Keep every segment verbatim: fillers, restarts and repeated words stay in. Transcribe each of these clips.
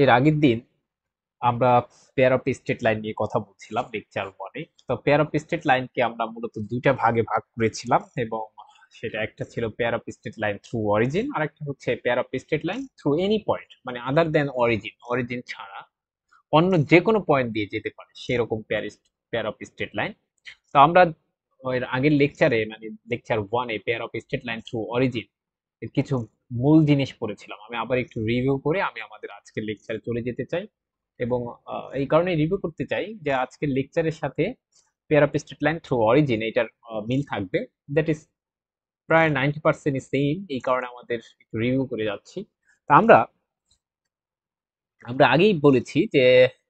এর আগের দিন আমরা পেয়ার অফ স্ট্রেট লাইন নিয়ে কথা বলছিলাম লেকচার ওয়ানে। তো পেয়ার অফ স্ট্রেট লাইনকে আমরা মূলত দুইটা ভাগে ভাগ করেছিলাম, এবং সেটা একটা ছিল pair of straight line through origin, আর একটা হচ্ছে pair of straight line through any point, মানে আদার দেন অরিজিন, অরিজিন ছাড়া অন্য যে কোনো পয়েন্ট দিয়ে যেতে পারে সেরকম pair pair of straight line. তো আমরা এর আগের লেকচারে, মানে লেকচার ওয়ানে pair of straight line through origin এর কিছু মূল জিনিস পড়েছিলাম। আমি আবার একটু রিভিউ করে আমি আমাদের আজকের লেকচারে চলে যেতে চাই, এবং আহ, এই কারণে রিভিউ করতে চাই যে আজকের লেকচারের সাথে pair of straight line through origin এটার আহ, মিল থাকবে। দ্যাট ইজ প্রায় নাইনটি পার্সেন্ট সেম, এই কারণে আমাদের একটু রিভিউ করে যাচ্ছি। তা আমরা আমরা আগেই বলেছি যে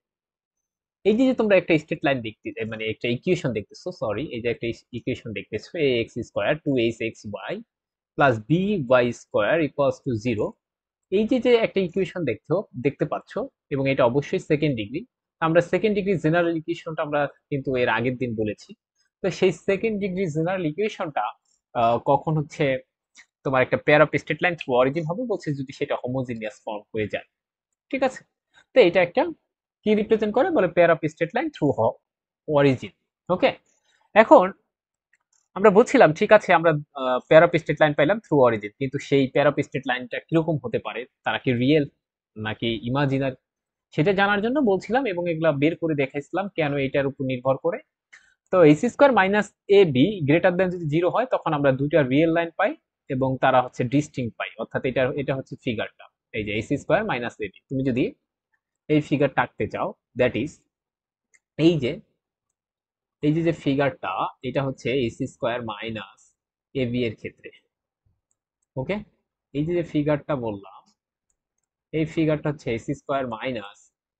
এই যে যে তোমরা একটা স্ট্রেট লাইন দেখতে, মানে একটা ইকুয়েশন দেখতেছো, সরি, এই যে একটা ইকুয়েশন দেখতেছো, a x square two H x Y plus B Y square equals to zero. এই যে যে একটা ইকুয়েশন দেখছো, দেখতে পাচ্ছ, এবং এটা অবশ্যই সেকেন্ড ডিগ্রি। আমরা সেকেন্ড ডিগ্রি জেনারেল ইকুয়েশনটা আমরা কিন্তু এর আগের দিন বলেছি। তো সেই সেকেন্ড ডিগ্রি জেনারেল ইকুয়েশনটা কখন হচ্ছে তোমার একটা pair of straight line through origin হবে বলছে, যদি সেটা হোমোজিনিয়াস ফর্ম হয়ে যায়। ঠিক আছে? তো এটা একটা কি রিপ্রেজেন্ট করে বলে, pair of straight line through origin. Okay, এখন আমরা বলছিলাম ঠিক আছে, আমরা পেয়ার অফ স্ট্রেট লাইন পাইলাম থ্রু অরিজিন, কিন্তু সেই পেয়ার অফ স্ট্রেট লাইনটা কিরকম হতে পারে, তারা কি রিয়েল নাকি ইমাজিনারি, সেটা জানার জন্য বলছিলাম, এবং এগুলা বের করে দেখাইছিলাম কেন এটার উপর নির্ভর করে। তো H square minus A B greater than যদি জিরো হয়, তখন আমরা দুইটা রিয়েল লাইন পাই, এবং তারা হচ্ছে ডিস্টিংক্ট পাই, অর্থাৎ এটা এটা হচ্ছে ফিগারটা। এই যে H square minus A B, তুমি যদি এই ফিগারটা আঁকতে চাও, দ্যাট ইজ এই যে এই যে যে ফিগারটা, এটা হচ্ছে H square minus A B এর ক্ষেত্রে। ওকে, এই যে যে ফিগারটা বললাম, এই ফিগারটা হচ্ছে S square minus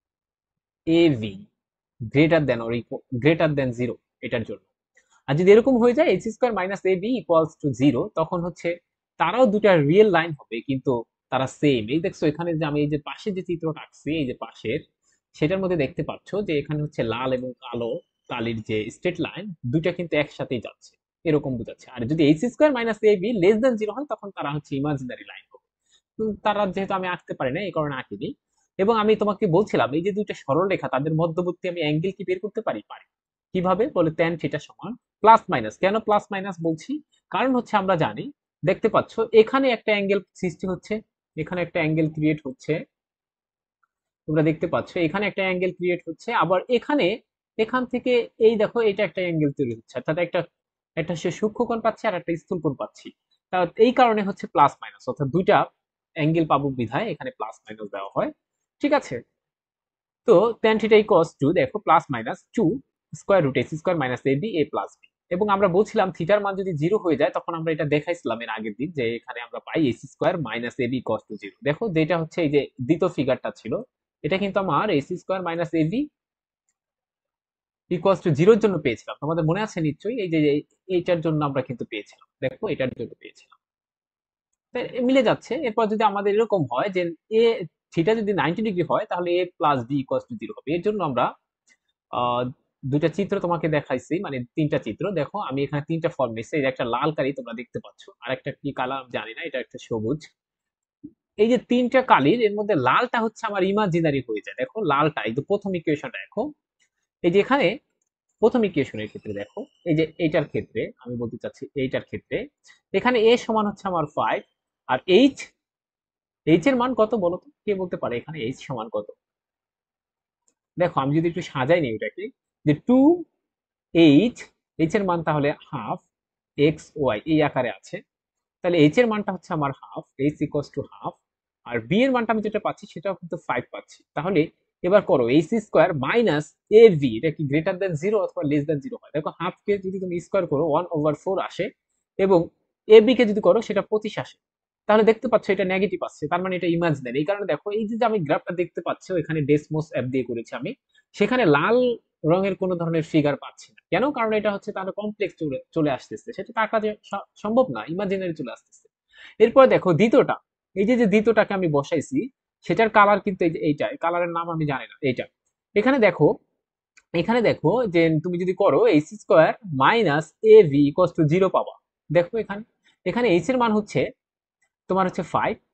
A V greater than or greater than zero, এটার জন্য। আর যদি এরকম হয়ে যায় H square minus A B equals to zero, তখন হচ্ছে তারাও দুটা রিয়েল লাইন হবে, কিন্তু তারা সেম। এই দেখছো এখানে যে আমি এই যে পাশে যে চিত্রটা আঁকছি, এই যে পাশের, সেটার মধ্যে দেখতে পাচ্ছ যে এখানে হচ্ছে লাল এবং কালো কালির যে স্ট্রেট লাইন, দুইটা কিন্তু একসাথেই যাচ্ছে, এরকম বোঝাচ্ছে। আর যদি H square minus A B less than zero হয়, তখন তারা হচ্ছে ইমাজিনারি লাইন হবে। উম, তারা যেহেতু আমি আঁকতে পারি না, এই কারণে আঁকিনি। এবং আমি তোমাকে বলছিলাম এই যে দুইটা সরল রেখা, তাদের মধ্যবর্তী আমি অ্যাঙ্গেল কি বের করতে পারি? পারি। কিভাবে বলে, ট্যান থিটা সমান প্লাস মাইনাস। কেন প্লাস মাইনাস বলছি? কারণ হচ্ছে আমরা জানি, দেখতে পাচ্ছ এখানে একটা অ্যাঙ্গেল সৃষ্টি হচ্ছে, এখানে একটা অ্যাঙ্গেল ক্রিয়েট হচ্ছে, তোমরা দেখতে পাচ্ছ এখানে একটা অ্যাঙ্গেল ক্রিয়েট হচ্ছে, আবার এখানে এখান থেকে এই দেখো এটা একটা অ্যাঙ্গেল তৈরি হচ্ছে, অর্থাৎ একটা একটা সে সূক্ষ্মকোণ পাচ্ছি আর একটা স্থূলকোণ পাচ্ছি। তা এই কারণে হচ্ছে প্লাস মাইনাস, অর্থাৎ দুইটা অ্যাঙ্গেল পাবো বিধায় এখানে প্লাস মাইনাস দেওয়া হয়। ঠিক আছে? তো tan থিটা ইকুয়ালস টু, দেখো, plus minus two square root X square minus A B A plus B. এবং আমরা বলছিলাম থিটার মান যদি জিরো হয়ে যায়, তখন আমরা এটা দেখাইছিলাম এর আগের দিন, যে এখানে আমরা পাই X square minus A B equals to zero. দেখো যেটা হচ্ছে এই যে দ্বিতীয় ফিগারটা ছিল, এটা কিন্তু আমার X square minus A B equals to জিরোর জন্য পেয়েছিলাম। তোমাদের মনে আছে নিশ্চয়ই, এই যে এই- এইটার জন্য আমরা কিন্তু পেয়েছিলাম, দেখো এটার জন্য পেয়েছিলাম। তাই মিলে যাচ্ছে। এরপর যদি আমাদের এরকম হয় যে এ থিটা যদি নাইনটি ডিগ্রি হয়, তাহলে A plus B equals to zero হবে। এর জন্য আমরা আহ দুইটা চিত্র তোমাকে দেখাইছি, মানে তিনটা চিত্র। দেখো আমি এখানে তিনটা ফর্ম নিচ্ছি, এই যে একটা লাল কালি তোমরা দেখতে পাচ্ছ, আর একটা কি কালার জানি না, এটা একটা সবুজ। এই যে তিনটা কালির এর মধ্যে লালটা হচ্ছে আমার ইমাজিনারি হয়ে যায়। দেখো লালটা, এই যে প্রথম ইকুয়েশনটা দেখো, এই যে এখানে প্রথম ইকুয়েশনের ক্ষেত্রে দেখো, এই যে এইটার ক্ষেত্রে আমি বলতে চাচ্ছি, এইটার ক্ষেত্রে এখানে এ সমান হচ্ছে আমার ফাইভ, আর এইচ, এইচ এর মান কত বলো তো, কে বলতে পারে এখানে এইচ সমান কত? দেখো আমি যদি একটু সাজাই নিই এটাকে, যে টু এইচ, এইচ এর মান তাহলে হাফ এক্স ওয়াই এই আকারে আছে, তাহলে এইচ এর মানটা হচ্ছে আমার half, H equals to half. আর বি এর মানটা আমি যেটা পাচ্ছি সেটাও কিন্তু ফাইভ পাচ্ছি। তাহলে এবার করো H square minus A V, এটা কি গ্রেটার দেন জিরো অথবা লেস দেন জিরো হয়? দেখো হাফ কে যদি তুমি স্কোয়ার করো ওয়ান ওভার ফোর আসে, এবং এ বি কে যদি করো সেটা পঁচিশ আসে। তাহলে দেখতে পাচ্ছ এটা নেগেটিভ আসছে, তার মানে এটা ইমাজিনারি। এই কারণে দেখো এই যে আমি গ্রাফটা দেখতে পাচ্ছ, এখানে ডেসমোস অ্যাপ দিয়ে করেছি আমি, সেখানে লাল রঙের কোনো ধরনের ফিগার পাচ্ছি না। কেন? কারণ এটা হচ্ছে তাহলে কমপ্লেক্স চলে চলে আসতেছে, সেটা তার কাজে স- সম্ভব না, ইমাজিনারি চলে আসতেছে। এরপর দেখো দ্বিতীয়টা, এই যে যে দ্বিতীয়টাকে আমি বসাইছি, সেটার কালার কিন্তু এই যে এইটা, কালারের নাম আমি জানি না, এইটা। এখানে দেখো, এখানে দেখো যে তুমি যদি করো H square minus A V equals to zero পাবা। দেখো এখানে, এখানে এইচ এর মান হচ্ছে তোমার হচ্ছে ফাইভ,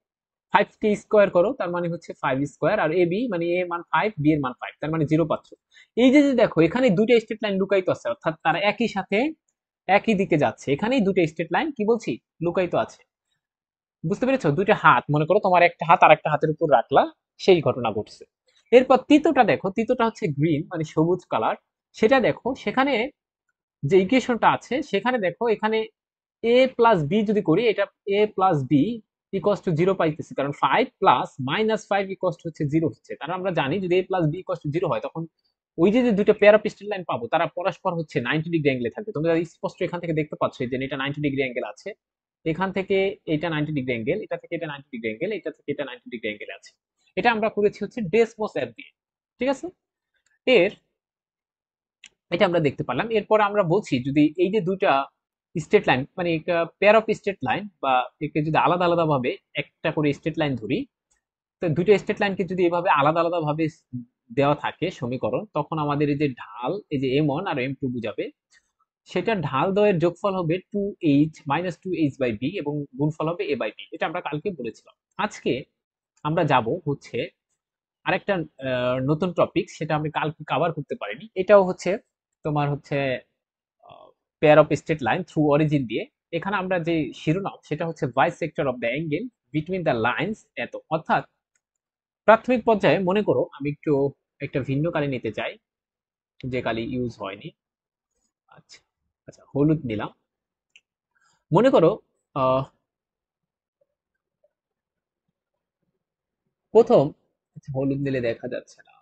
ফাইভ কে স্কোয়ার করো, তার মানে হচ্ছে ফাইভ স্কোয়ার, আর এ বি মানে এ মান ফাইভ, বি এর মান ফাইভ, তার মানে জিরো পাচ্ছ। এই যে যে দেখো এখানে দুইটা স্ট্রেট লাইন লুকায়িত আছে, অর্থাৎ তারা একই সাথে একই দিকে যাচ্ছে, এখানেই দুটো স্ট্রেট লাইন কি বলছি লুকায়িত আছে। বুঝতে পেরেছো? দুইটা হাত, মনে করো তোমার একটা হাত আর একটা হাতের উপর রাখলা, সেই ঘটনা ঘটছে। এরপর তৃতীয়টা দেখো, তৃতীয়টা হচ্ছে গ্রিন মানে সবুজ কালার। সেটা দেখো সেখানে যে ইকুয়েশনটা আছে সেখানে দেখো এখানে এ প্লাস বি যদি করি, এটা A plus B equals to zero পাইতেছি, কারণ five plus minus five equals to হচ্ছে জিরো হচ্ছে। কারণ আমরা জানি যদি A plus B equals to zero হয়, তখন ওই যে যে দুটো পেয়ার অফ স্ট্রেট লাইন পাবো তারা পরস্পর হচ্ছে নাইনটি ডিগ্রি অ্যাঙ্গেলে থাকবে। তোমরা স্পষ্ট এখান থেকে দেখতে পাচ্ছ যে এটা নাইনটি ডিগ্রি অ্যাঙ্গেল আছে, এখান থেকে এটা নাইনটি ডিগ্রি অ্যাঙ্গেল, এটা থেকে এটা নাইনটি ডিগ্রি অ্যাঙ্গেল, এটা থেকে এটা নাইনটি ডিগ্রি অ্যাঙ্গেল আছে। এটা আমরা করেছি হচ্ছে ডেসমোস অ্যাপ দিয়ে। ঠিক আছে? এর এটা আমরা দেখতে পারলাম। এরপর আমরা বলছি যদি এই যে দুইটা স্ট্রেট লাইন মানে পেয়ার অফ স্ট্রেট লাইন বা একে যদি আলাদা আলাদা ভাবে একটা করে স্ট্রেট লাইন ধরি, তো দুইটা স্ট্রেট লাইনকে যদি এভাবে আলাদা আলাদা ভাবে দেওয়া থাকে সমীকরণ, তখন আমাদের এই যে ঢাল এই যে এম ওয়ান আর এম টু বুঝাবে, সেটা ঢাল দ্বয়ের যোগফল হবে two H minus two H by B এবং গুণফল হবে এ বাই বি। এটা আমরা কালকে বলেছিলাম। আজকে আমরা যাব হচ্ছে আরেকটা আহ, নতুন টপিক, সেটা আমি কালকে কভার করতে পারিনি। এটাও হচ্ছে তোমার হচ্ছে pair of straight line through origin দিয়ে। এখানে আমরা যে শিরোনাম সেটা হচ্ছে bisector of the angle between the lines এত। অর্থাৎ প্রাথমিক পর্যায়ে মনে করো আমি একটু একটা ভিন্ন কালি নিতে চাই, যে কালি ইউজ হয়নি। আচ্ছা, আচ্ছা হলুদ নিলাম। মনে করো আহ প্রথম, আচ্ছা হলুদ নিলে দেখা যাচ্ছে না,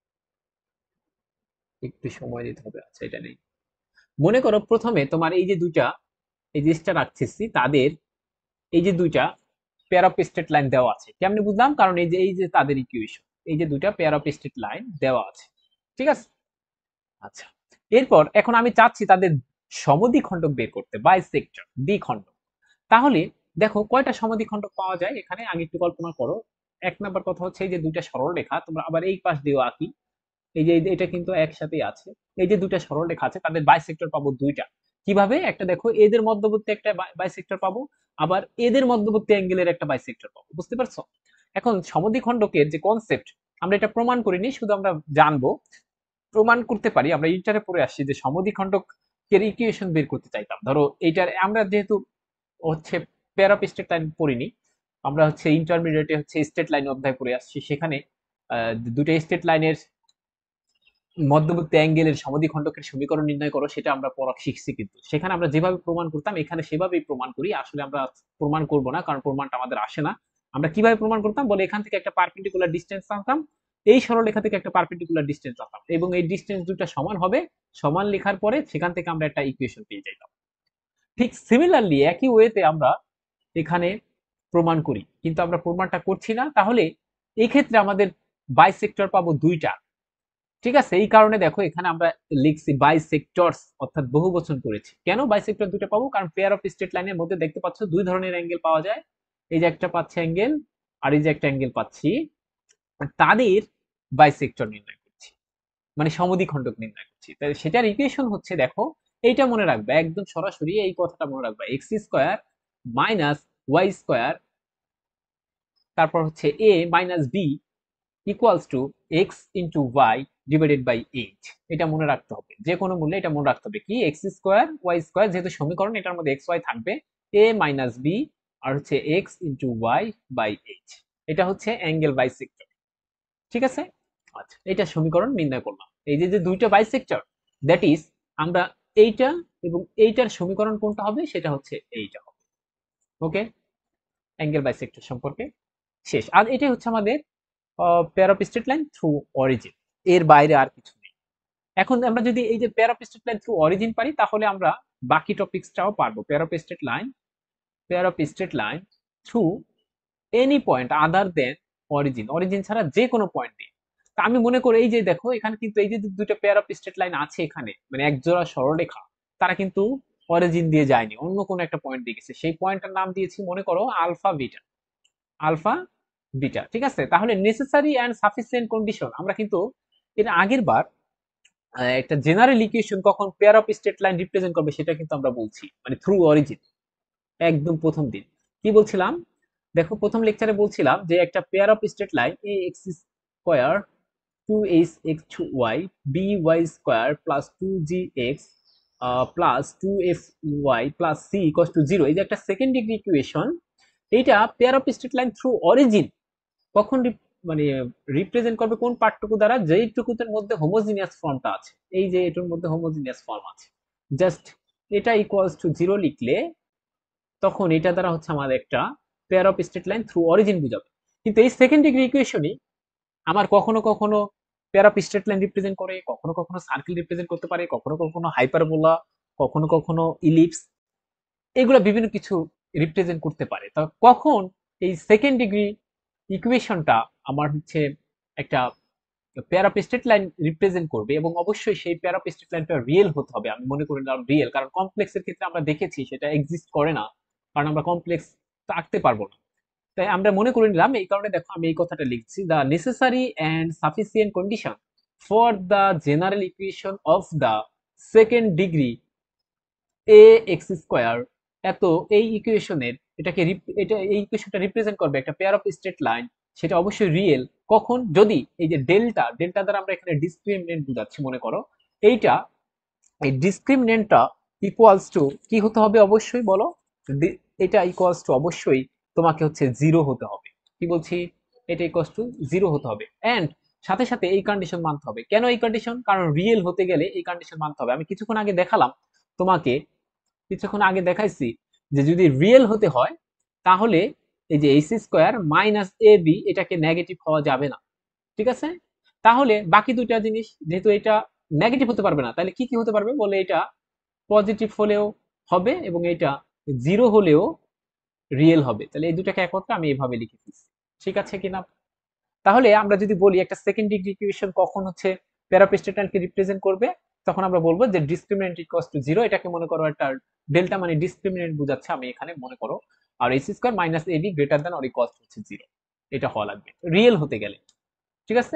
একটু সময় দিতে হবে। আচ্ছা এটা নেই। মনে করো প্রথমে তোমার এই যে দুইটা এই যে স্টার রাখতেছি তাদের এই যে দুইটা পেয়ার অফ স্ট্রেট লাইন দেওয়া আছে। কেমনে বুঝলাম? কারণ এই যে এই যে তাদের ইকুয়েশন, এই যে দুইটা পেয়ার অফ স্ট্রেট লাইন দেওয়া আছে। ঠিক আছে? আচ্ছা, এরপর এখন আমি চাচ্ছি তাদের সমদ্বিখণ্ডক বের করতে, বাইসেক্টর দ্বিখণ্ডক। তাহলে দেখো কয়টা সমদ্বিখণ্ডক পাওয়া যায় এখানে, আগে একটু কল্পনা করো। এক নাম্বার কথা হচ্ছে এই যে দুইটা সরল রেখা, তোমরা আবার এই পাশ দিয়েও আঁকি, এই যে এটা কিন্তু একসাথেই আছে। এই যে দুইটা সরল রেখা আছে তাদের বাইসেক্টর পাবো দুইটা। কিভাবে? একটা দেখো এদের মধ্যবর্তী একটা বাইসেক্টর পাবো, আবার এদের মধ্যবর্তী অ্যাঙ্গেলের একটা বাইসেক্টর পাবো। বুঝতে পারছো? এখন সমদ্বিখণ্ডকের যে কনসেপ্ট, আমরা এটা প্রমাণ করিনি, শুধু আমরা জানবো। প্রমাণ করতে পারি। আমরা ইন্টারে পড়ে আসছি যে সমদ্বিখণ্ডকের ইকুয়েশন বের করতে চাইতাম। ধরো এইটার আমরা যেহেতু হচ্ছে পেয়ার অফ স্ট্রেট লাইন পড়িনি, আমরা হচ্ছে ইন্টারমিডিয়েটে হচ্ছে স্ট্রেট লাইন অধ্যায় পড়ে আসছি। সেখানে আহ, দুটো স্ট্রেট লাইনের মধ্যবর্তী অ্যাঙ্গেলের সমদ্বিখণ্ডকের সমীকরণ নির্ণয় করো, সেটা আমরা পড়া শিখছি। কিন্তু সেখানে আমরা যেভাবে প্রমাণ করতাম এখানে সেভাবেই প্রমাণ করি। আসলে আমরা প্রমাণ করব না, কারণ প্রমাণটা আমাদের আসে না। আমরা কিভাবে প্রমাণ করতাম বলে, এখান থেকে একটা পারপেন্ডিকুলার ডিসটেন্স আনতাম, এই সরলরেখা থেকে একটা পারপেন্ডিকুলার ডিসটেন্স আনতাম, এবং এই ডিসটেন্স দুটো সমান হবে। সমান লেখার পরে সেখান থেকে আমরা একটা ইকুয়েশন পেয়ে যাইতাম। ঠিক সিমিলারলি একই ওয়েতে আমরা এখানে প্রমাণ করি, কিন্তু আমরা প্রমাণটা করছি না। তাহলে এই ক্ষেত্রে আমাদের বাইসেক্টর পাবো দুইটা। ঠিক আছে? এই কারণে দেখো এখানে আমরা লিখছি বাইসেক্টরস, অর্থাৎ বহু বচন করেছি। কেন বাইসেক্টর দুটো পাবো? কারণ পেয়ার অফ স্ট্রেট লাইনের মধ্যে দেখতে পাচ্ছ দুই ধরনের অ্যাঙ্গেল পাওয়া যায়। এই যে একটা পাচ্ছি অ্যাঙ্গেল, আর এই যে একটা অ্যাঙ্গেল পাচ্ছি, তাদের বাইসেক্টর নির্ণয় করছি, মানে সমদ্বিখণ্ডক নির্ণয় করছি। তাই সেটার ইকুয়েশন হচ্ছে দেখো, এইটা মনে রাখবে একদম সরাসরি, এই কথাটা মনে রাখবে, X square minus Y square, তারপর হচ্ছে A minus B equals to X into Y divided by eight. এটা মনে রাখতে হবে, যে কোনো মূল্যে এটা মনে রাখতে হবে। কি? এক্স স্কোয়ার ওয়াই স্কোয়ার, যেহেতু সমীকরণ এটার মধ্যে এক্স ওয়াই থাকবে, এ মাইনাস বি আর হচ্ছে X into Y by eight. এটা হচ্ছে অ্যাঙ্গেল বাইসেক্টর। ঠিক আছে? আচ্ছা, এটা সমীকরণ নির্ণয় করলাম। এই যে যে দুইটা বাইসেক্টর, দ্যাট ইজ আমরা এইটা এবং এইটার সমীকরণ কোনটা হবে সেটা হচ্ছে এইটা হবে। ওকে, অ্যাঙ্গেল বাইসেক্টর সম্পর্কে শেষ। আর এটাই হচ্ছে আমাদের pair of straight line through origin. এর বাইরে আর কিছু নেই। এখন আমরা যদি এই যে pair of straight line through origin পারি, তাহলে আমরা বাকি টপিকসটাও পারবো। Pair of straight line pair of straight line through any point other than origin, origin ছাড়া যে কোনো পয়েন্ট দিয়ে। তা আমি মনে করি এই যে দেখো এখানে কিন্তু এই যে দুটো পেয়ার অফ স্ট্রেট লাইন আছে এখানে, মানে এক জোড়া সরলরেখা, তারা কিন্তু অরিজিন দিয়ে যায়নি, অন্য কোনো একটা পয়েন্ট দিয়ে গেছে। সেই পয়েন্টটার নাম দিয়েছি মনে করো আলফা বিটা, আলফা বিটা। ঠিক আছে? তাহলে নেসেসারি অ্যান্ড সাফিসিয়েন্ট কন্ডিশন আমরা কিন্তু এর আগের বার আহ, একটা জেনারেল ইকুয়েশন কখন pair of straight line represent করবে সেটা কিন্তু আমরা বলছি, মানে থ্রু অরিজিন, একদম প্রথম দিন কি বলছিলাম? দেখো প্রথম লেকচারে বলছিলাম যে একটা pair of straight line A x square two H x Y B Y square plus two G X plus two F Y plus C equals to zero, এই যে একটা সেকেন্ড ডিগ্রি ইকুয়েশন, এইটা pair of straight line through origin কখন রি- মানে represent করবে কোন পার্টটুকু দ্বারা, যেইটুকুদের মধ্যে হোমোজিনিয়াস ফর্মটা আছে, এই যে এটার মধ্যে হোমোজিনিয়াস ফর্ম আছে, জাস্ট এটা ইকুয়ালস টু জিরো লিখলে তখন এটা দ্বারা হচ্ছে আমাদের একটা pair of straight line through origin বুঝাবে। কিন্তু এই সেকেন্ড ডিগ্রি ইকুয়েশনই আমার কখনো কখনো pair of straight line represent করে, কখনো কখনো সার্কেল রিপ্রেজেন্ট করতে পারে, কখনো কখনো হাইপারবোলা, কখনো কখনো ইলিপস, এগুলো বিভিন্ন কিছু রিপ্রেজেন্ট করতে পারে। তা কখন এই সেকেন্ড ডিগ্রি ইকুয়েশনটা আমার হচ্ছে একটা pair of straight line represent করবে, এবং অবশ্যই সেই পেয়ার অফ স্ট্রেট লাইনটা রিয়েল হতে হবে, আমি মনে করি রিয়েল, কারণ কমপ্লেক্সের ক্ষেত্রে আমরা দেখেছি সেটা এক্সিস্ট করে না, কারণ আমরা কমপ্লেক্স আঁকতে পারবো না। তাই আমরা মনে করে নিলাম, এই কারণে দেখো আমি এই কথাটা লিখছি, the necessary and sufficient condition for the general equation of the second degree A x square, এত এই ইকুয়েশনের এটাকে রিপ- এটা এই ইকুয়েশনটা রিপ্রেজেন্ট করবে একটা পেয়ার অফ স্ট্রেট লাইন, সেটা অবশ্যই রিয়েল কখন, যদি এই যে ডেল্টা ডেল্টা দ্বারা আমরা এখানে ডিসক্রিমিনেন্ট বোঝাচ্ছি মনে করো, এইটা এই ডিসক্রিমিনেন্টটা ইকুয়ালস টু কি হতে হবে অবশ্যই বলো, ডি- এটা ইকুয়ালস টু অবশ্যই তোমাকে হচ্ছে জিরো হতে হবে। কি বলছি, এটা ইকুয়ালস টু জিরো হতে হবে, এন্ড সাথে সাথে এই কন্ডিশন মানতে হবে। কেন এই কন্ডিশন, কারণ রিয়েল হতে গেলে এই কন্ডিশন মানতে হবে। আমি কিছুক্ষণ আগে দেখালাম তোমাকে, কিছুক্ষণ আগে দেখাইছি যে যদি রিয়েল হতে হয় তাহলে এই যে H square minus A B এটাকে নেগেটিভ হওয়া যাবে না, ঠিক আছে? তাহলে বাকি দুইটা জিনিস যেহেতু এটা নেগেটিভ হতে পারবে না, তাহলে কি কি হতে পারবে বলে, এটা পজিটিভ হলেও হবে এবং এটা জিরো হলেও রিয়েল হবে। তাহলে এই দুটাকে একত্রে আমি এইভাবে লিখে দিচ্ছি, ঠিক আছে কিনা? তাহলে আমরা যদি বলি একটা সেকেন্ড ডিগ্রি ইকুয়েশন কখন হচ্ছে প্যারাপিস্টেট্যান্টকে রিপ্রেজেন্ট করবে, তখন আমরা বলবো যে ডিসক্রিমিনেন্ট ইকুয়ালস টু জিরো, এটাকে মনে করো একটা ডেল্টা মানে ডিসক্রিমিনেন্ট বোঝাচ্ছে আমি এখানে মনে করো, আর H square minus AB greater than or equals হচ্ছে জিরো, এটা হওয়া লাগবে রিয়েল হতে গেলে, ঠিক আছে?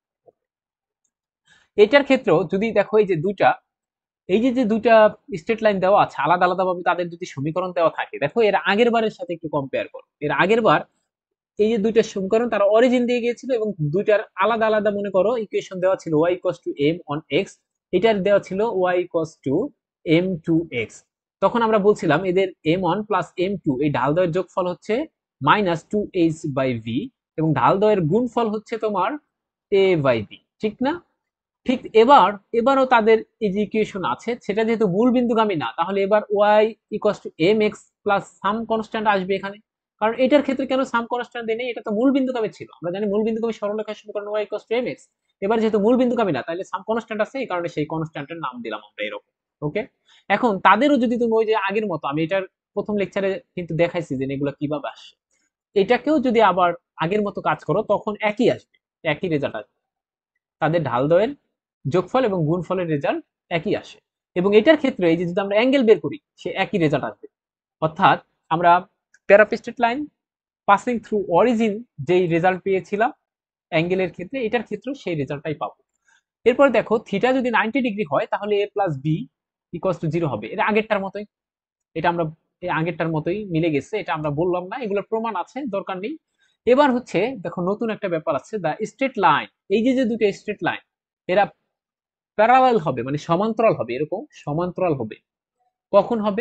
এটার ক্ষেত্রেও যদি দেখো এই যে দুইটা, এই যে যে দুইটা স্ট্রেট লাইন দেওয়া আছে আলাদা আলাদা ভাবে, তাদের যদি সমীকরণ দেওয়া থাকে, দেখো এর আগের বারের সাথে একটু কম্পেয়ার করো, এর আগের বার এই যে দুইটা সমীকরণ তারা অরিজিন দিয়ে গিয়েছিল এবং দুইটার আলাদা আলাদা মনে করো ইকুয়েশন দেওয়া ছিল, y equals to m one x, এটার দেওয়া ছিল y equals to m two x। তখন আমরা বলছিলাম এদের m one plus m two এই ঢাল দ্বয়ের যোগফল হচ্ছে minus two H by V, এবং ঢাল দ্বয়ের গুণফল হচ্ছে তোমার a বাই b, ঠিক না? ঠিক এবার এবারও তাদের এই যে ইকুয়েশন আছে সেটা যেহেতু মূল বিন্দুগামী না, তাহলে এবার y equals to M X plus some constant আসবে এখানে, কারণ এটার ক্ষেত্রে কেন সাম কনস্ট্যান্ট দেয় নেই, এটা তো মূল বিন্দুগামী ছিল, আমরা জানি মূল বিন্দুগামী সরলরেখার সমীকরণ y equals to M X, এবার যেহেতু মূল বিন্দুগামী না তাহলে সাম কনস্ট্যান্ট আছে, এই কারণে সেই কনস্ট্যান্টের নাম দিলাম আমরা এরকম। ওকে, এখন তাদেরও যদি তুমি ওই যে আগের মতো, আমি এটার প্রথম লেকচারে কিন্তু দেখাইছি যে এগুলো কিভাবে আসে, এটাকেও যদি আবার আগের মতো কাজ করো তখন একই আসবে, একই রেজাল্ট আসবে, তাদের ঢালদ্বয়ের যোগফল এবং গুণফলের রেজাল্ট একই আসে। এবং এটার ক্ষেত্রে এই যে যদি আমরা অ্যাঙ্গেল বের করি সে একই রেজাল্ট আসবে, অর্থাৎ আমরা pair of straight line passing through origin যেই রেজাল্ট পেয়েছিলাম অ্যাঙ্গেলের ক্ষেত্রে, এটার ক্ষেত্রেও সেই রেজাল্টটাই পাবো। এরপর দেখো থিটা যদি নাইনটি ডিগ্রি হয় তাহলে A plus B equals to zero হবে, এটা আগেরটার মতোই, এটা আমরা এই আগেরটার মতোই মিলে গেছে, এটা আমরা বললাম না, এগুলোর প্রমাণ আছে দরকার নেই। এবার হচ্ছে দেখো নতুন একটা ব্যাপার আছে, দা স্ট্রেট লাইন, এই যে যে দুটো স্ট্রেট লাইন এরা প্যারালাল হবে মানে সমান্তরাল হবে, এরকম সমান্তরাল হবে, কখন হবে,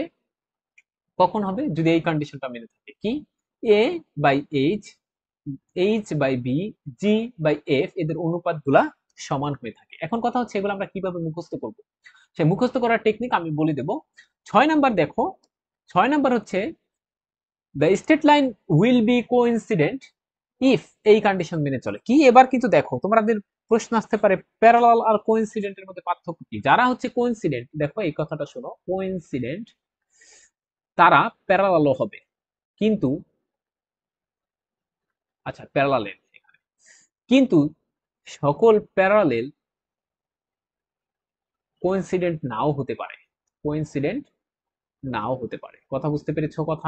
কখন হবে যদি এই কন্ডিশনটা মেনে থাকে, কি A by H, H by B, G by F এদের অনুপাত গুলা সমান হয়ে থাকে। এখন কথা হচ্ছে এগুলো আমরা কিভাবে মুখস্থ করব, সে মুখস্থ করার টেকনিক আমি বলে দেব। ছয় নাম্বার দেখো, ছয় নাম্বার হচ্ছে the straight line will be coincident if, এই কন্ডিশন মেনে চলে। কি এবার কিন্তু দেখো তোমাদের প্রশ্ন আসতে পারে প্যারালাল আর কোইন্সিডেন্টের মধ্যে পার্থক্য কি, যারা হচ্ছে কোইন্সিডেন্ট, দেখো এই কথাটা শোনো, কোইন্সিডেন্ট তারা প্যারালালও হবে, কিন্তু আচ্ছা প্যারালাল, কিন্তু সকল প্যারালেল কোইন্সিডেন্ট নাও হতে পারে, কোইন্সিডেন্ট নাও হতে পারে, কথা বুঝতে পেরেছো কথা?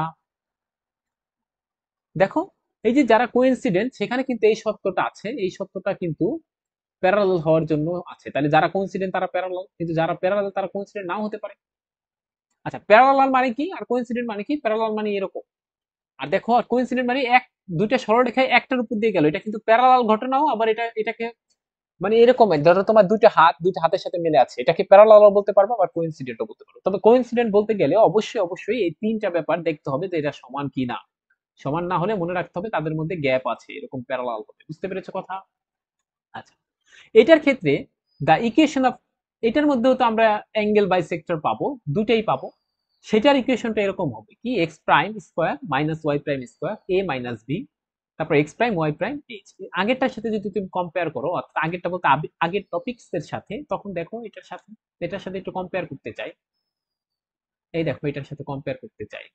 দেখো এই যে যারা কোইন্সিডেন্ট সেখানে কিন্তু এই সত্যটা আছে, এই সত্যটা কিন্তু প্যারালাল হওয়ার জন্য আছে, তাহলে যারা কোইন্সিডেন্ট তারা প্যারালাল, কিন্তু যারা প্যারালাল তারা কোইন্সিডেন্ট নাও হতে পারে। আচ্ছা প্যারালাল মানে কি আর কোইন্সিডেন্ট মানে কি, প্যারালাল মানে এরকম, আর দেখো কোইন্সিডেন্ট মানে এক দুইটা সরলরেখায় একটার উপর দিয়ে গেল, এটা কিন্তু প্যারালাল ঘটনাও, আবার এটা এটাকে মানে এরকম ধরো তোমার দুইটা হাত দুইটা হাতের সাথে মিলে আছে, এটাকে প্যারালালও বলতে পারবো আবার কোইন্সিডেন্টও বলতে পারবো। তবে কোইন্সিডেন্ট বলতে গেলে অবশ্যই অবশ্যই এই তিনটা ব্যাপার দেখতে হবে যে এটা সমান কি না। সমান না হলে মনে রাখতে হবে তাদের মধ্যে গ্যাপ আছে, এরকম প্যারালাল হবে। বুঝতে পেরেছো কথা? আচ্ছা, এটার ক্ষেত্রে দা ইকুয়েশন অফ, এটার মধ্যেও তো আমরা অ্যাঙ্গেল বাইসেক্টর পাবো, দুটেই পাবো। সেটার ইকুয়েশনটা এরকম হবে কি, X prime square minus Y prime square A minus B, তারপর X prime Y prime H. আগেরটার সাথে যদি তুমি কম্পেয়ার করো, অর্থাৎ আগেরটা বলতে আবে- আগের টপিকস এর সাথে, তখন দেখো এটার সাথে এটার সাথে একটু কম্পেয়ার করতে চাই। এই দেখো এটার সাথে কম্পেয়ার করতে চাই।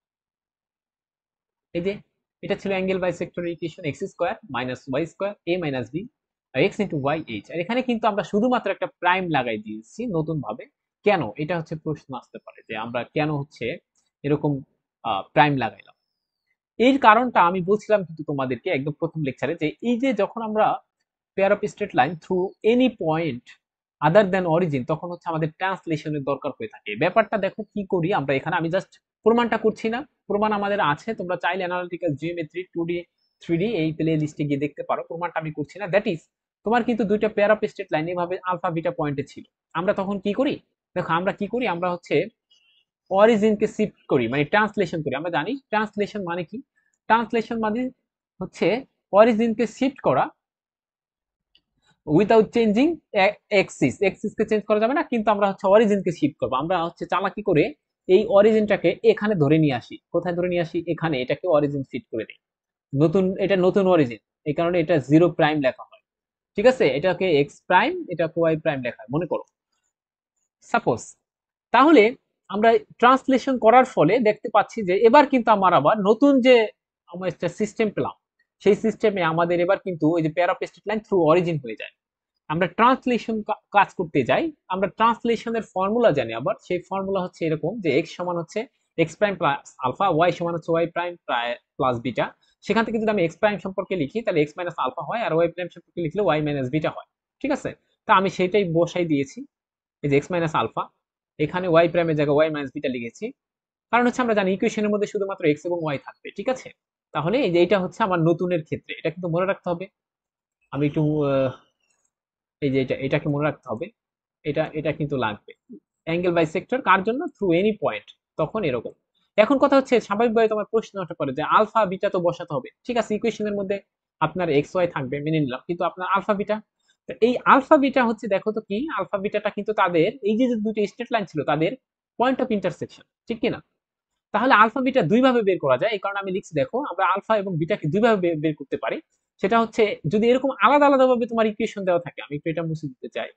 এই যে এটা ছিল angle bisector equation, X square minus Y square A minus B X into Y H. আর এখানে কিন্তু আমরা শুধুমাত্র একটা প্রাইম লাগাই দিয়েছি নতুন ভাবে। কেন, এটা হচ্ছে প্রশ্ন আসতে পারে যে আমরা কেন হচ্ছে এরকম প্রাইম লাগাইলাম। এর কারণটা আমি বলছিলাম কিন্তু তোমাদেরকে একদম প্রথম লেকচারে, যে এই যে যখন আমরা pair of straight line through any point other than origin, তখন হচ্ছে আমাদের ট্রান্সলেশনের দরকার হয়ে থাকে। ব্যাপারটা দেখো কি করি আমরা এখানে, আমি জাস্ট প্রমাণটা করছি না, প্রমাণ আমাদের আছে, তোমরা চাইলে analytical geometry two D three D এই প্লে লিস্টে গিয়ে দেখতে পারো। প্রমাণটা আমি করছি না। দ্যাট ইজ, তোমার কিন্তু দুইটা পেয়ার অফ স্ট্রেট লাইন এভাবে আলফা বিটা পয়েন্টে ছিল। আমরা তখন কি করি, দেখো আমরা কি করি, আমরা হচ্ছে অরিজিনকে শিফট করি, মানে ট্রান্সলেশন করি। আমরা জানি ট্রান্সলেশন মানে কি, ট্রান্সলেশন মানে হচ্ছে অরিজিনকে শিফট করা উইদাউট চেঞ্জিং এক্সিস। এক্সিসকে চেঞ্জ করা যাবে না, কিন্তু আমরা হচ্ছে অরিজিনকে শিফট করবো। আমরা হচ্ছে চালাকি করে এই অরিজিনটাকে এখানে ধরে নিয়ে আসি। কোথায় ধরে নিয়ে আসি, এখানে এটাকে অরিজিন শিফট করে দিই। নতুন, এটা নতুন অরিজিন, এই কারণে এটা জিরো প্রাইম লেখা হয়। ঠিক আছে, এটাকে এক্স প্রাইম, এটাকে ওয়াই প্রাইম লেখা হয় মনে করো, সাপোজ। তাহলে আমরা ট্রান্সলেশন করার ফলে দেখতে পাচ্ছি যে এবার কিন্তু আমার আবার নতুন যে আমার একটা সিস্টেম পেলাম, সেই সিস্টেমে আমাদের এবার কিন্তু ওই যে pair of straight line through origin হয়ে যায়। আমরা ট্রান্সলেশন কাজ করতে যাই, আমরা ট্রান্সলেশনের ফর্মুলা জানি। আবার সেই ফর্মুলা হচ্ছে এরকম যে এক্স সমান হচ্ছে X prime plus alpha, Y সমান হচ্ছে ওয়াই প্রাইম প্লাস বিটা। সেখান থেকে যদি আমি এক্স প্রাইম সম্পর্কে লিখি তাহলে এক্স মাইনাস আলফা হয়, আর ওয়াই প্রাইম সম্পর্কে লিখলে ওয়াই মাইনাস বিটা হয়। ঠিক আছে, তা আমি সেটাই বসাই দিয়েছি, এই যে এক্স মাইনাস আলফা, এখানে ওয়াই প্রাইমের জায়গায় ওয়াই মাইনাস বিটা লিখেছি। কারণ হচ্ছে আমরা জানি ইকুয়েশনের মধ্যে শুধুমাত্র এক্স এবং ওয়াই থাকবে। ঠিক আছে, তাহলে এই যে এটা হচ্ছে আমার নতুনের ক্ষেত্রে, এটা কিন্তু মনে রাখতে হবে। আমি একটু আহ, এই যে এটা এটাকে মনে রাখতে হবে, এটা এটা কিন্তু লাগবে। অ্যাঙ্গেল বাইসেক্টর কার জন্য, থ্রু এনি পয়েন্ট, তখন এরকম। এখন কথা হচ্ছে স্বাভাবিকভাবে তোমার প্রশ্ন ওঠা করে যে আলফা বিটা তো বসাতে হবে। ঠিক আছে, ইকুয়েশনের মধ্যে আপনার এক্স ওয়াই থাকবে মেনে নিলাম, কিন্তু আপনার আলফা বিটা, এই আলফা বিটা হচ্ছে দেখো তো কি, আলফা বিটাটা কিন্তু তাদের এই যে দুটো স্ট্রেট লাইন ছিল তাদের পয়েন্ট অফ ইন্টারসেকশন, ঠিক কিনা? তাহলে আলফা বিটা দুই ভাবে বের করা যায়, এই কারণে আমি লিখছি দেখো আমরা আলফা এবং বিটাকে দুই ভাবে বের করতে পারি। সেটা হচ্ছে যদি এরকম আলাদা আলাদা ভাবে তোমার ইকুয়েশন দেওয়া থাকে, আমি একটু এটা মুছে দিতে চাই।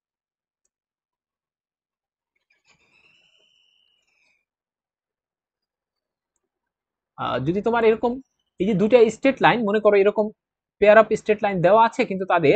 আহ, যদি তোমার এরকম এই যে দুইটা স্ট্রেট লাইন মনে করো এরকম পেয়ার অফ স্ট্রেট লাইন দেওয়া আছে, কিন্তু তাদের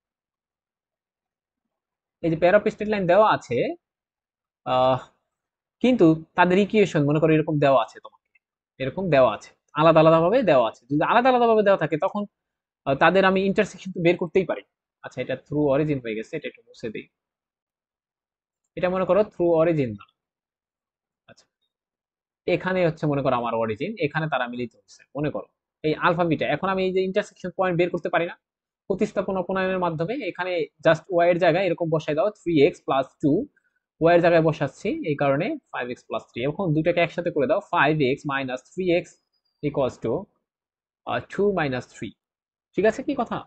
এই যে পেয়ার অফ স্ট্রেট লাইন দেওয়া আছে, আহ, কিন্তু তাদের ইকুয়েশন মনে করো এরকম দেওয়া আছে, তোমাকে এরকম দেওয়া আছে, আলাদা আলাদা ভাবে দেওয়া আছে। যদি আলাদা আলাদা ভাবে দেওয়া থাকে তখন আহ, তাদের আমি ইন্টারসেকশন তো বের করতেই পারি। আচ্ছা, এটা থ্রু অরিজিন হয়ে গেছে, এটা একটু মুছে দিই। এটা মনে করো থ্রু অরিজিন না। আচ্ছা, এখানে হচ্ছে মনে করো আমার অরিজিন, এখানে তারা মিলিত হচ্ছে মনে করো এই আলফা বিটা। এখন আমি এই যে ইন্টারসেকশন পয়েন্ট বের করতে পারি না, প্রতিস্থাপন অপনয়নের মাধ্যমে এখানে জাস্ট ওয়াই এর জায়গায় এরকম বসাই দাও three X plus two, Y এর জায়গায় বসাচ্ছি, এই কারণে ফাইভ এক্স প্লাস থ্রি। এখন দুটাকে একসাথে করে দাও, five X minus three X equals to two minus three. ঠিক আছে কি কথা?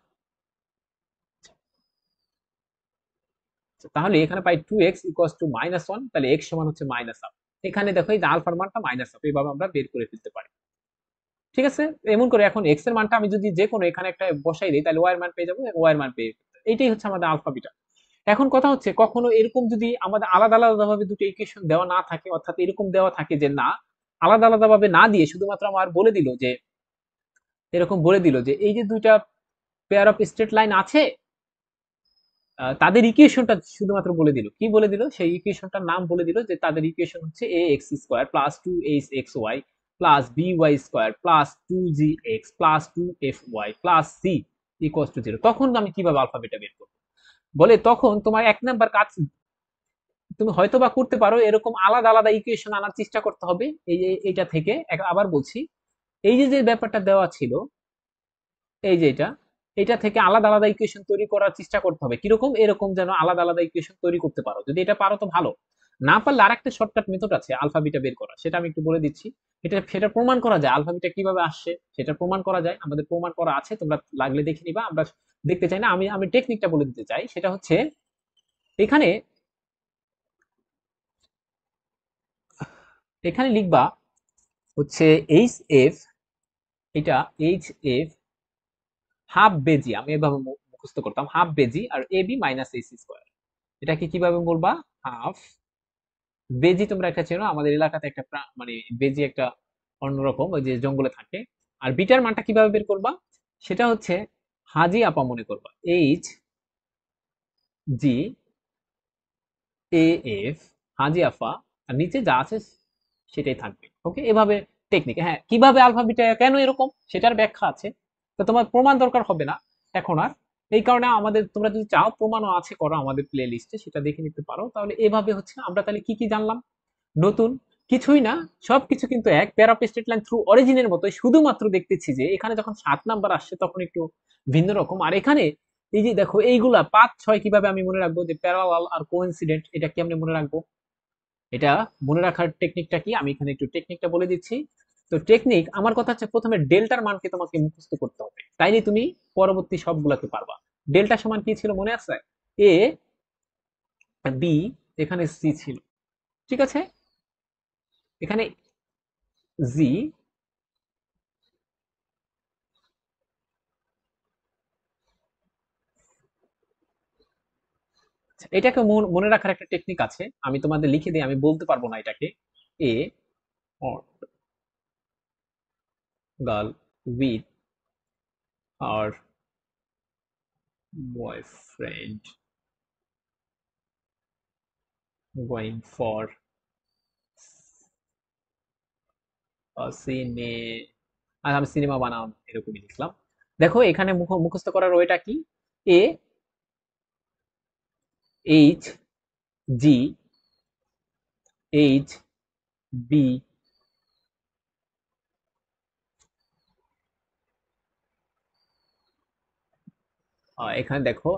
তাহলে এখানে পাই two X equals to minus one, তাহলে এক্স সমান হচ্ছে মাইনাস আপ। এখানে দেখো এই যে আলফার মানটা মাইনাস আপ, এইভাবে আমরা বের করে ফেলতে পারি। ঠিক আছে, এমন করে এখন এক্স এর মানটা আমি যদি যে কোনো এখানে একটা বসাই দিই তাহলে ওয়াই এর মান পেয়ে যাবো, ওয়াই এর মান পেয়ে যাবো। এইটাই হচ্ছে আমাদের আলফা বিটা। এখন কথা হচ্ছে কখনো এরকম যদি আমাদের আলাদা আলাদা ভাবে দুটো ইকুয়েশন দেওয়া না থাকে, অর্থাৎ এরকম দেওয়া থাকে যে না, আলাদা আলাদা ভাবে না দিয়ে শুধুমাত্র আমার বলে দিল যে এরকম বলে দিল যে এই যে দুইটা পেয়ার অফ স্ট্রেট লাইন আছে, আহ, তাদের ইকুয়েশনটা শুধুমাত্র বলে দিল, কি বলে দিল, সেই ইকুয়েশনটার নাম বলে দিল যে তাদের ইকুয়েশন হচ্ছে A x square plus two H x Y plus B Y square plus two G X plus two F Y plus C equals to zero. তখন আমি কিভাবে আলফাবেটা বের করবো, বলে তখন তোমার এক নাম্বার কাজ তুমি হয়তো বা করতে পারো, এরকম আলাদা আলাদা ইকুয়েশন আনার চেষ্টা করতে হবে এই এই- এইটা থেকে। এক- আবার বলছি, এই যে যে ব্যাপারটা দেওয়া ছিল, এই যে এটা, এটা থেকে আলাদা আলাদা ইকুয়েশন তৈরি করার চেষ্টা করতে হবে, কিরকম, এরকম যেন আলাদা আলাদা ইকুয়েশন তৈরি করতে পারো। যদি এটা পারো তো ভালো, না পারলে আরেকটা শর্টকাট মেথড আছে আলফা বিটা বের করা, সেটা আমি একটু বলে দিচ্ছি। এটা সেটা প্রমাণ করা যায় আলফা বিটা কিভাবে আসছে, সেটা প্রমাণ করা যায়, আমাদের প্রমাণ করা আছে, তোমরা লাগলে দেখে নিবা, আমরা দেখতে চাই না। আমি আমি টেকনিকটা বলে দিতে চাই, সেটা হচ্ছে এখানে এখানে লিখবা হচ্ছে এইচ এফ, এটা এইচ এফ হাফ বেজি, আমি এভাবে মু- মুখস্থ করতাম, হাফ বেজি আর A B minus H square. এটাকে কিভাবে বলবা? হাফ বেজি, তোমরা একটা চেনো, আমাদের এলাকাতে একটা প্রা- মানে বেজি একটা অন্যরকম, ওই যে জঙ্গলে থাকে। আর বিটার মানটা কিভাবে বের করবা? সেটা হচ্ছে হাজি আপা মনে করবা, এইচ জি এ এফ, হাজি আফা, আর নিচে যা আছে সেটাই থাকবে। ওকে, এভাবে টেকনিক। হ্যাঁ, কিভাবে আলফা বিটা কেন এরকম সেটার ব্যাখ্যা আছে, তো তোমার প্রমাণ দরকার হবে না এখন আর। এই কারণে আমাদের, তোমরা যদি চাও প্রমাণও আছে করো আমাদের প্লে লিস্টে, সেটা দেখে নিতে পারো। তাহলে এভাবে হচ্ছে আমরা তাহলে কি কি জানলাম নতুন? কিছুই না, সবকিছু কিন্তু এক pair of straight line through অরিজিনের মতোই, শুধুমাত্র দেখতেছি যে এখানে যখন সাত নাম্বার আসছে তখন একটু ভিন্ন রকম। আর এখানে এই যে দেখো এইগুলা পাঁচ ছয় কিভাবে আমি মনে রাখবো, যে প্যারালাল আর কোইন্সিডেন্ট, এটা কেমনে মনে রাখবো? এটা মনে রাখার টেকনিকটা কি, আমি এখানে একটু টেকনিকটা বলে দিচ্ছি। তো টেকনিক, আমার কথা হচ্ছে প্রথমে ডেল্টার মানকে তোমাকে মুখস্থ করতে হবে, তাইলে তুমি পরবর্তী সবগুলাকে পারবা। ডেল্টা সমান কি ছিল মনে আছে? এ বি, এখানে সি ছিল, ঠিক আছে, এখানে জি, এটাকে মন- মনে রাখার একটা টেকনিক আছে, আমি তোমাদের লিখে দিই, আমি বলতে পারবো না এটাকে। A girl with her boyfriend going for cine, আর আমি সিনেমা বানাম, এরকমই লিখলাম। দেখো এখানে মুখ মুখস্থ করার ওইটা কি? A H G H B, এখানে দেখো,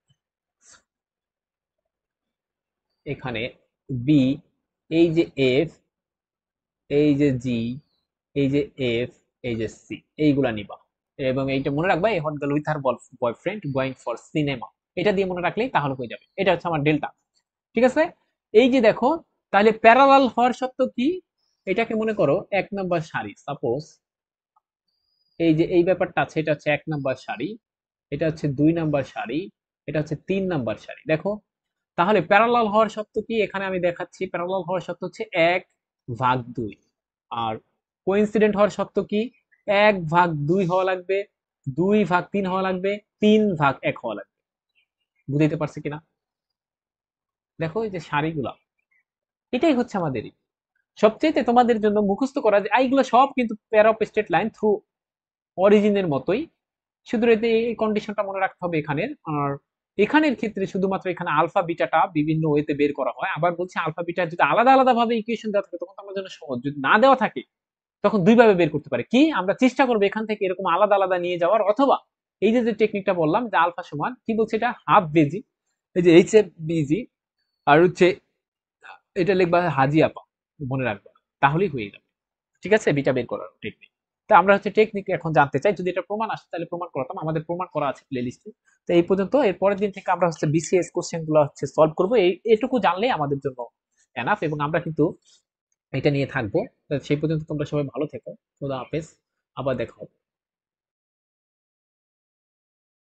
এখানে বি, এই যে এফ, এই যে জি, এই যে এফ, এই যে সি, এইগুলা নিবা। এবং এইটা মনে রাখবা, এই hot girl with her boyfriend going for cinema, এটা দিয়ে মনে রাখলেই তাহলে হয়ে যাবে। এটা হচ্ছে আমার ডেল্টা, ঠিক আছে। এই যে দেখো, তাহলে প্যারালাল হওয়ার সত্ত্বেও কি, এটাকে মনে করো এক নাম্বার সারি, সাপোজ এই যে এই ব্যাপারটা আছে, এটা হচ্ছে এক নাম্বার সারি, এটা হচ্ছে দুই নাম্বার সারি, এটা হচ্ছে তিন নাম্বার সারি। দেখো, তাহলে প্যারালাল হওয়ার সত্ত্ব কি, এখানে আমি দেখাচ্ছি, প্যারালাল হওয়ার সত্ত্ব হচ্ছে এক ভাগ দুই। আর কোইন্সিডেন্ট হওয়ার সত্ত্ব কি, এক ভাগ দুই হওয়া লাগবে, দুই ভাগ তিন হওয়া লাগবে, তিন ভাগ এক হওয়া লাগবে। বুঝতে পারছি কিনা? দেখো এই যে সারিগুলা, এটাই হচ্ছে আমাদের সবচেয়ে তোমাদের জন্য মুখস্থ করা, যে এইগুলো সব কিন্তু pair of straight line through অরিজিনের মতোই, শুধু এতে এই কন্ডিশনটা মনে রাখতে হবে এখানের। আর এখানের ক্ষেত্রে শুধুমাত্র এখানে আলফা বিটাটা বিভিন্ন ওয়েতে বের করা হয়। আবার বলছি, আলফা বিটা যদি আলাদা আলাদা ভাবে ইকুয়েশন দেওয়া থাকে তখন তো আমার জন্য সহজ, যদি না দেওয়া থাকে তখন দুই ভাবে বের করতে পারে। কি, আমরা চেষ্টা করবো এখান থেকে এরকম আলাদা আলাদা নিয়ে যাওয়ার, অথবা এই যে যে টেকনিকটা বললাম যে আলফা সমান কি বলছে, এটা হাফ বেজি, এই যে এইচ এফ বিজি, আর হচ্ছে এটা লিখবা হাজি আপা, মনে রাখবা, তাহলেই হয়ে যাবে। ঠিক আছে, বিটা বের করার টেকনিক। তো আমরা হচ্ছে টেকনিক এখন জানতে চাই, যদি এটা প্রমাণ আসে তাহলে প্রমাণ করাতাম, আমাদের প্রমাণ করা আছে প্লে লিস্টে। তো এই পর্যন্ত, এর পরের দিন থেকে আমরা হচ্ছে বিসিএস কোশ্চেন গুলো হচ্ছে সলভ করবো, এই এটুকু জানলেই আমাদের জন্য এনাফ, এবং আমরা কিন্তু এটা নিয়ে থাকবো। তো সেই পর্যন্ত তোমরা সবাই ভালো থেকো, খোদা হাফেজ, আবার দেখা হবে।